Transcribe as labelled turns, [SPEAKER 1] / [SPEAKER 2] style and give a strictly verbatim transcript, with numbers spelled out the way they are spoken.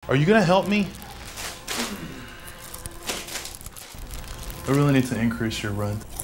[SPEAKER 1] Are you gonna help me? I really need to increase your run.